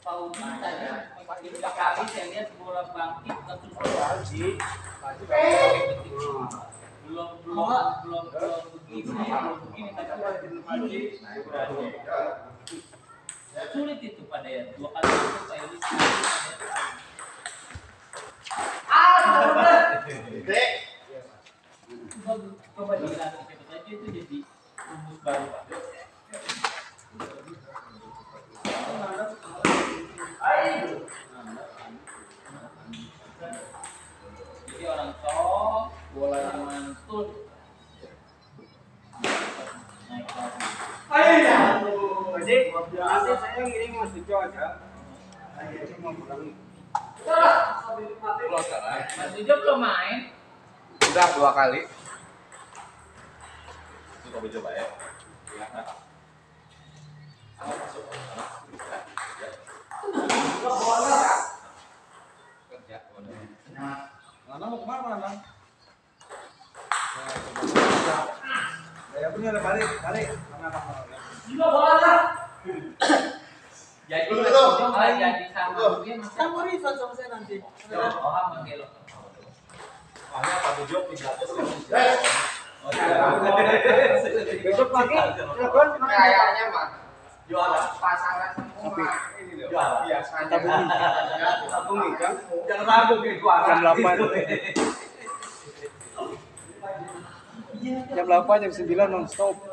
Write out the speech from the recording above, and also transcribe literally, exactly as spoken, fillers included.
Paudi tadi tiga kali saya lihat bola bangkit langsung Haji. belum belum belum belum begini belum begini tapi sulit itu pada ya dua kali itu saya lihat ah coba dilatih coba aja itu jadi rumus baru Pak. Jadi orang cowok bolanya mantul naik lagi. Jadi nanti saya ngirim Mas Ujo aja. Saya cuma pulang. Mas Ujo belum main? Udah dua kali. Itu coba coba ya. Kerja. Mana mau kemana Nang? Ya punya balik, balik. Mana kamu? Juga bola. Jadi Mas Ujo nggak jadi sama dia Mas. Kamu refund sama saya nanti. Oh, manggil. Makanya Pak Tujuh pindah ke sini. Oh, iya. Besok pagi telepon Kayaknya mah Juara. pasangan semua ini loh. Juara. Iya, kita bunyi. Kita bunyi kan? Jangan ragu ke juara. Jam delapan. Jam delapan jam sembilan non stop.